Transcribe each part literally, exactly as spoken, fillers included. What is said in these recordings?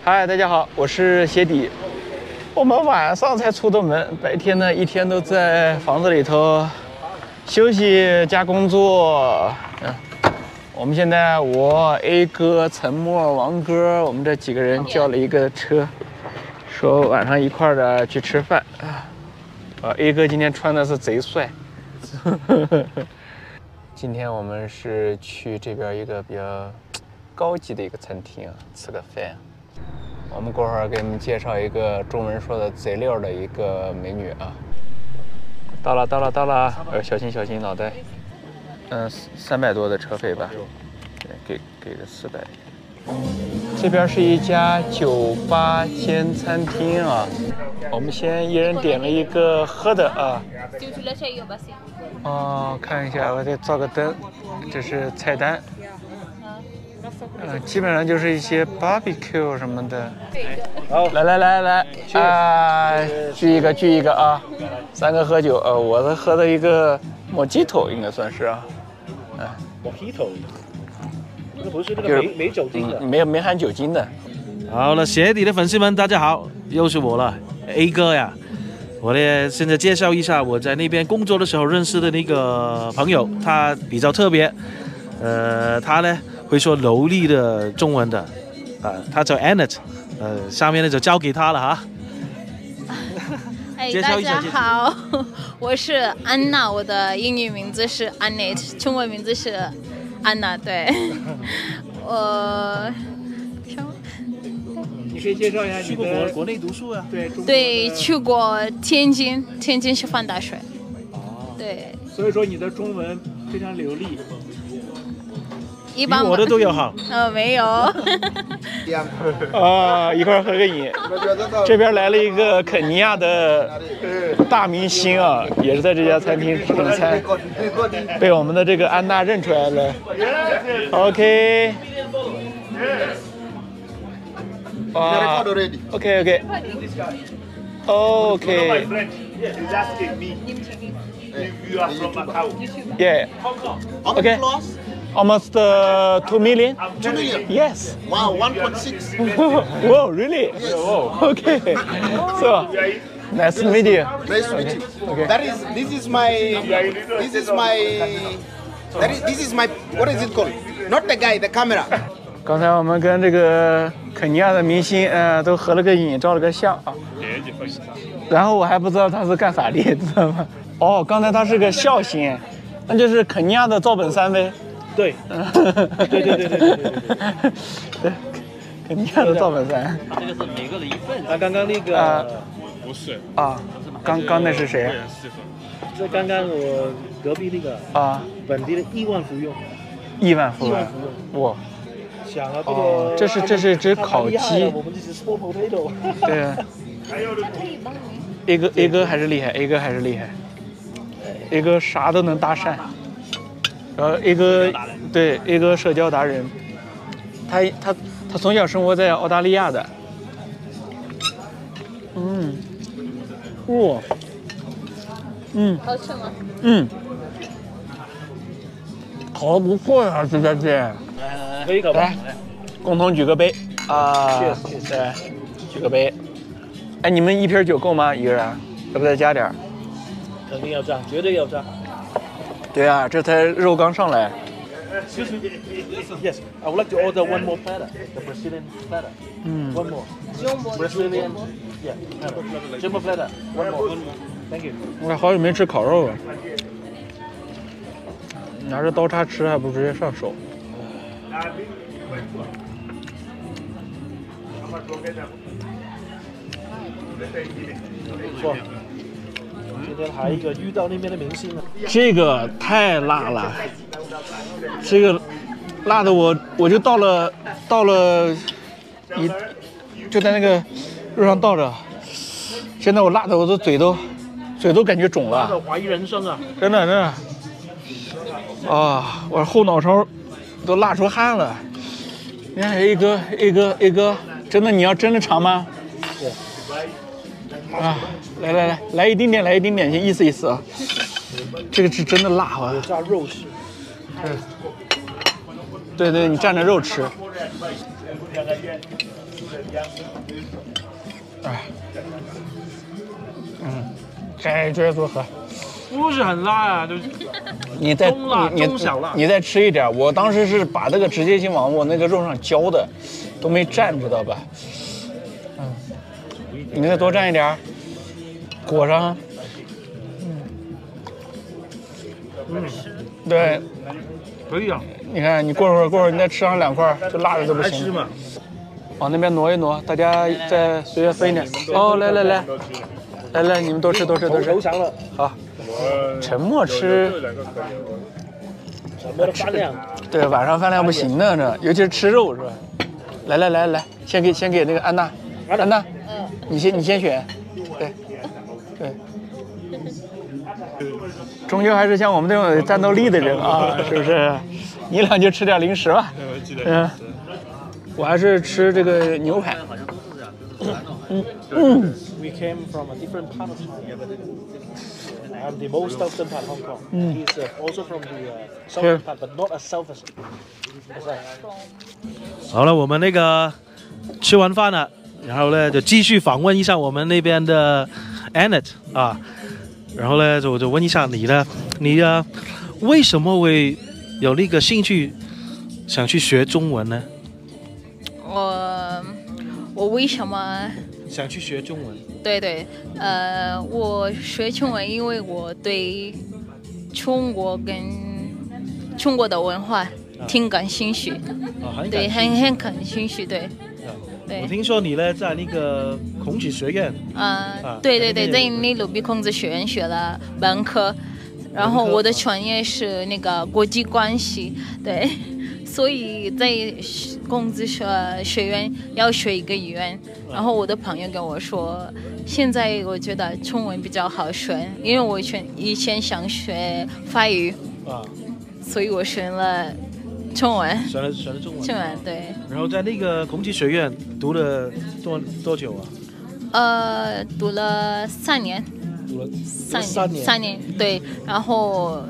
嗨，大家好，我是鞋底。我们晚上才出的门，白天呢一天都在房子里头休息加工作。嗯，我们现在我 A 哥、陈默、王哥，我们这几个人叫了一个车，说晚上一块儿的去吃饭。啊 ，A 哥今天穿的是贼帅。今天我们是去这边一个比较高级的一个餐厅吃个饭。我们过会儿给你们介绍一个中文说的贼溜的一个美女啊。到了，到了，到了！呃，小心，小心脑袋。嗯，三百多的车费吧？对，给给个四百。这边是一家酒吧兼餐厅啊。我们先一人点了一个喝的啊。哦，看一下，我得照个灯。这是菜单。呃，基本上就是一些 barbecue 什么的。好，来来来来，啊，聚一个聚一个啊，三个喝酒。呃，我的喝的一个 mojito 应该算是啊。嗯 ，mojito， 那不是那个没没酒精的， 没有没含酒精的。 好了，鞋底的粉丝们，大家好，又是我了 ，A 哥呀。我呢，现在介绍一下我在那边工作的时候认识的那个朋友，他比较特别，呃，他呢。会说流利的中文的，啊、呃，他叫 Annette， 呃，下面呢就交给他了哈。 哎，大家好，我是安娜，我的英语名字是 Annette， 中文名字是安娜，对。我， 你可以介绍一下你去过国国内读书啊？对， 对，去过天津，天津师范大学。哦。对。 所以说你的中文非常流利。 一般我的都要好。 呃，没有。 啊，一块儿喝个饮。这边来了一个肯尼亚的大明星啊，也是在这家餐厅吃正餐，被我们的这个安娜认出来了。OK。哇 ，OK OK。OK。Yeah. OK. Almost uh, two million? Two million? Yes. Wow, one point six. Whoa, really? Yes. Okay. So, nice to meet you. Nice to meet you. Okay. That is, this is my, this is my, that is, this is my, what is it called? Not the guy, the camera. 刚才我们跟这个肯尼亚的明星，呃，都合了个影，照了个相啊。然后我还不知道他是干啥的，知道吗？哦，刚才他是个笑星，那就是肯尼亚的赵本山呗。 对，对对对对对对对，肯尼亚的赵本山。 这个是每个的一份。 啊，刚刚那个啊， 不是啊，刚刚那是谁？ 这刚刚我隔壁那个啊， 本地的亿万富翁。 亿万富翁。 亿万富翁。哇！想啊，这个这是这是只烤鸡。 我们这是 small potato。 对。A 哥 A 哥还是厉害 ，A 哥还是厉害。A 哥啥都能搭讪。然后 A 哥对 A 哥社交达人，他他他从小生活在澳大利亚的，嗯，哇，嗯， 好吃吗？ 嗯，烤的不错呀，这家店。 可以搞吧？ 来，共同举个杯啊！对，举个杯。哎，你们一瓶酒够吗？一个人？要不再加点？ 肯定要这样，绝对要这样。 对啊，这才肉刚上来。 Excuse me. Yes, I would like to order one more platter, the Brazilian platter. 嗯。 One more. Brazilian. Yeah. Jumbo platter. One more. Thank you. 我好久没吃烤肉了，拿着刀叉吃还不如直接上手。 不错。今天还有一个遇到那边的明星呢。 这个太辣了，这个辣的我我就倒了倒了一就在那个肉上倒着，现在我辣的我的嘴都嘴都感觉肿了， 怀疑人生啊！ 真的真的啊，我后脑勺都辣出汗了。你看 A 哥 A 哥 A 哥，真的你要真的尝吗？ 对。 啊，来来来，来一丁点，来一丁点，先意思意思啊。这个是真的辣啊！ 有炸肉吃。 对对，你蘸着肉吃。 哎，嗯，该接着喝。 不是很辣啊，就是你再中辣你中小辣你再吃一点。我当时是把这个直接性往我那个肉上浇的，都没蘸，知道吧？嗯，你再多蘸一点，裹上。嗯，对， 可以啊。 你看，你过会儿过会儿你再吃上两块，就辣的都不行。 还吃嘛？ 往那边挪一挪，大家再随便分一点。哦，来来来，来来，你们多吃多吃多吃。 投降了。 好，沉默吃。 沉默的饭量。 对，晚上饭量不行的这，尤其是吃肉是吧？来来来来，先给先给那个安娜，安娜，嗯，你先你先选，对，对。终究还是像我们这种有战斗力的人啊，是不是？你俩就吃点零食吧。嗯，我还是吃这个牛排。嗯嗯。 We came from a different part of China. I'm the most southern part of Hong Kong. Mm. He's uh, also from the uh, southern part, but not as south as. 好了，我们那个吃完饭了，然后呢就继续访问一下我们那边的 Annette 啊，然后呢就就问一下你呢，你啊为什么会有那个兴趣想去学中文呢？ 我我为什么想去学中文？ 对对，呃，我学中文，因为我对中国跟中国的文化挺感兴趣， 啊、 对，很很感兴趣，对。对我听说你呢在那个孔子学院， 啊、呃，对对对，在内鲁比孔子学院学了本科，然后我的专业是那个国际关系，对。所以在孔子学学院要学一个语言，然后我的朋友跟我说，现在我觉得中文比较好学，因为我以前以前想学法语，啊，所以我选了中文。 选了选了中文。 中文对。 然后在那个孔子学院读了多多久啊？ 呃，读了三年。 读了三年。 三年。 三年对，然后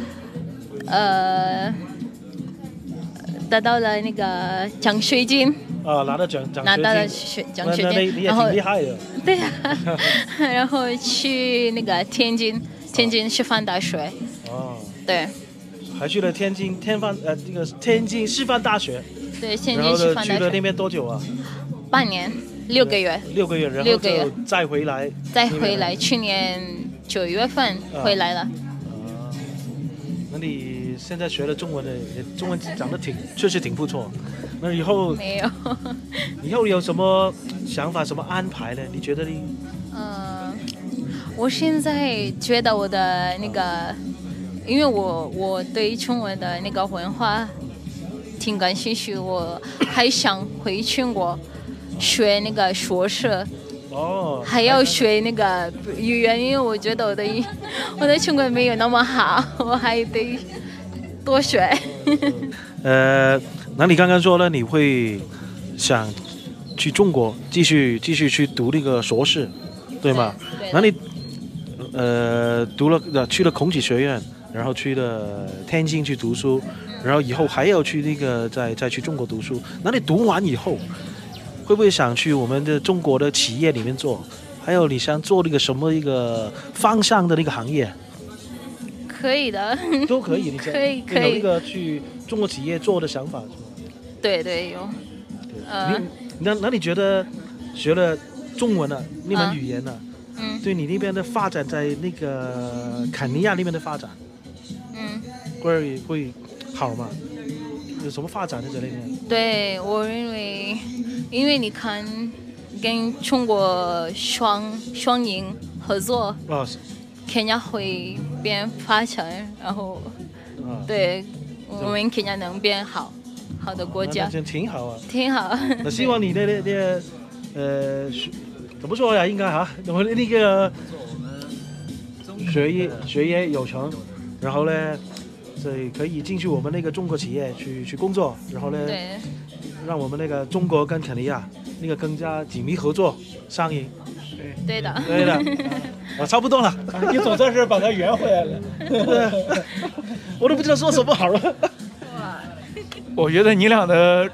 呃。得到了那个奖学金啊，拿到奖奖学金， 拿到了学奖学金， 那你也挺厉害的。 对呀、啊，然后去那个天津，天津师范大学。哦。对。 还去了天津天范呃那个天津师范大学。 对，天津师范大学。 去了那边多久啊？ 半年，六个月。 六个月，然后就再回来。 再回来，去年九月份回来了。 啊，那你？现在学了中文的，中文讲的挺，确实挺不错。那以后没有， 以后有什么想法、什么安排呢？你觉得你？ 嗯、呃，我现在觉得我的那个，因为我我对中文的那个文化挺感兴趣，我还想回中国学那个硕士。 哦， 还要学那个语言，因为我觉得我的我的中文没有那么好，我还得多学。 呃，那你刚刚说了你会想去中国继续继续去读那个硕士，对吗？ 对。 那你呃读了去了孔子学院，然后去了天津去读书，然后以后还要去那个再再去中国读书。那你读完以后，会不会想去我们的中国的企业里面做？还有你想做那个什么一个方向的那个行业？ 可以的， 都可以。你可以可以有那个去中国企业做的想法是吗？ 对对有。 呃，你那那你觉得学了中文啊那门语言呢、啊，嗯，对你那边的发展，在那个肯尼亚那边的发展，嗯，会会好吗？有什么发展在这里面？ 对，我认为，因为你看，跟中国双双赢合作，哦，肯亚会变发展，然后，啊、对，我们肯亚能变好，好的国家， 那挺好啊， 挺好。 那希望你的那那呃，怎么说呀？应该哈，我们那个学业学业有成，然后呢？所以可以进去我们那个中国企业去去工作，然后呢，让我们那个中国跟肯尼亚那个更加紧密合作上瘾。 对的， 对的，我差不多了， 你总算是把它圆回来了。 我都不知道说什么好了。 我觉得你俩的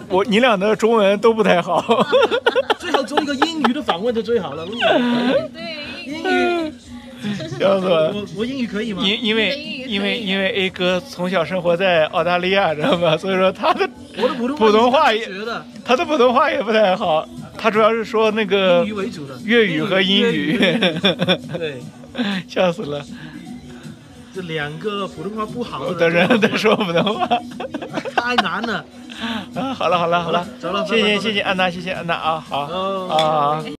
我你俩的中文都不太好。 最好做一个英语的访问就最好了。 对， 英语。 笑死我！ 我我英语可以吗？ 因因为因为因为 A 哥从小生活在澳大利亚，知道吗？所以说他的我的普通普通话也学的， 他的普通话也不太好，他主要是说那个英语为主的粤语和英语。 对， 笑死了。 这两个普通话不好的人在说普通话， 太难了。 啊，好了好了好了， 走了， 谢谢谢谢安娜，谢谢安娜啊，好哦啊。